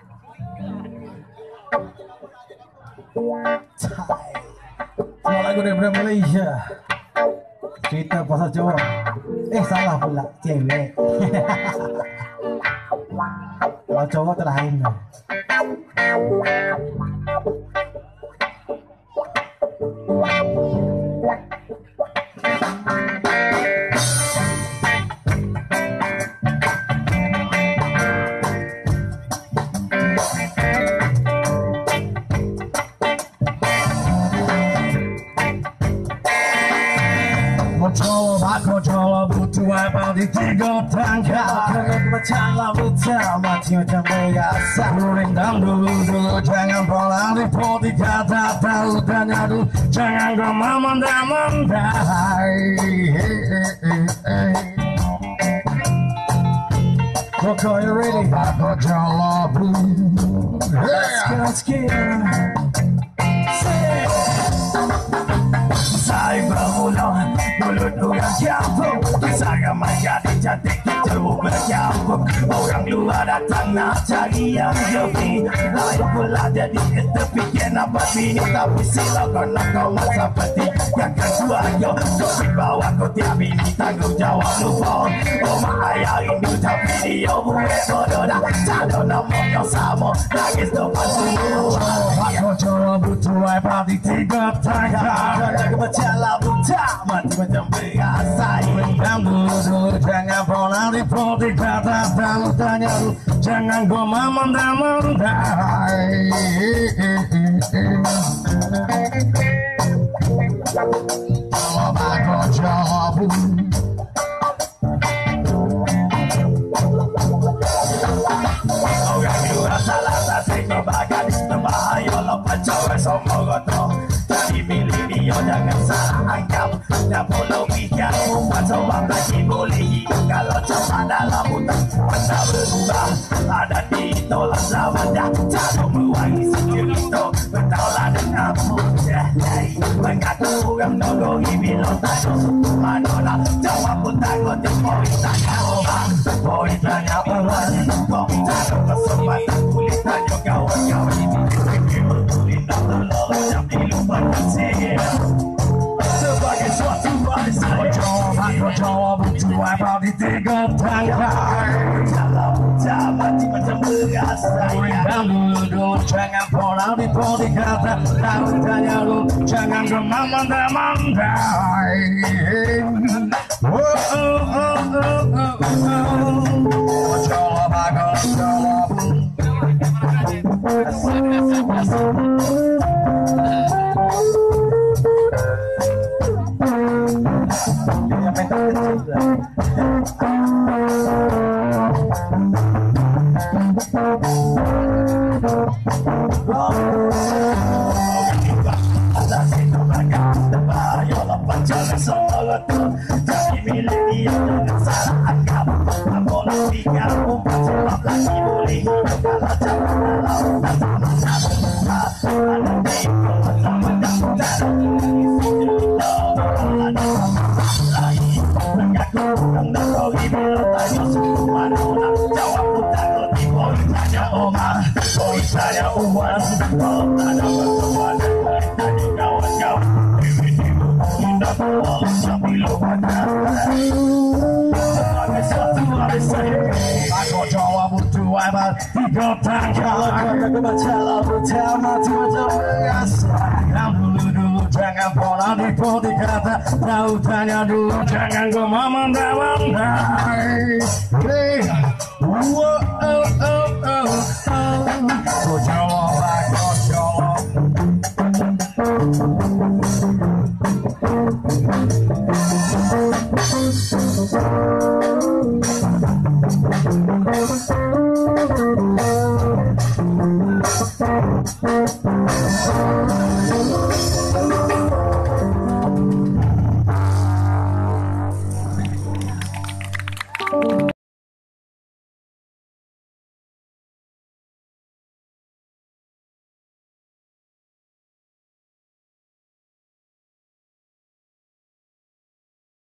Kalau lagu dari Malaysia, cerita pasal cowok. Salah pula, cewek. Kalau cowok terakhir. Control butuh apa di tiga tangga. Kalau macam pertama macam biasa. Rolling down dulu jangan pola di poti kata tahu tanya dulu jangan kau memandai. Coco, you ready? Aku jalan let's get saya berulang mulut orang campur saya menjadi cantik teruk bercampur orang luar datang nak cari yang lebih lain pula jadi tepi kenapa bini tapi silakan kau masa peti yang kedua yo kau bawa kau tiap bini tanggung jawab lupa oh mahaya rindu tapi dia buat bodoh dah tak ada nama kau sama nangis depan semua aku coba butuh apa di tiga tangga jalan buta mati macam biasa yang dulu jangan pernah dipoti kata tahu tanya lu jangan gua memandai kalau aku jawab orang juga salah tasik kebagan bahaya lepas cowok semua gotong jadi milih dia jangan salah anggap dan pulau pikir umpan sebab lagi boleh hidup kalau coba dalam hutan masa berubah ada ditolak lawannya jatuh mewangi sejelito bertaulah dengan mudah mengaku orang nogori bila tanya suku manona jawab pun takut di poin tanya orang poin tanya orang kau takut kesempatan kulit tanya kawan-kawan ini berkulit tak terlalu yang dilupa sebagai suatu barisan aku coba butuh apa di tiga tangga dalam zaman macam berasa yang dulu jangan pernah dipoti kata tahu tanya lu jangan memandai coba jadi milik dia dengan salah anggap boleh pikir umpan sebab lagi boleh kalau jangan lalu tak sama-sama ada di sama mengaku orang nogori bila tanya suku manona jawab pun takut di poin tanya oma poin tanya uang oh ada pertemuan tanya kawan-kawan indah Allah sambil lupa sebagai suatu warisan aku coba butuh apa tiga tangga aku baca lalu pertama macam biasa yang dulu jangan pernah dipoti kata tahu tanya dulu jangan kau memandai aku coba aku coba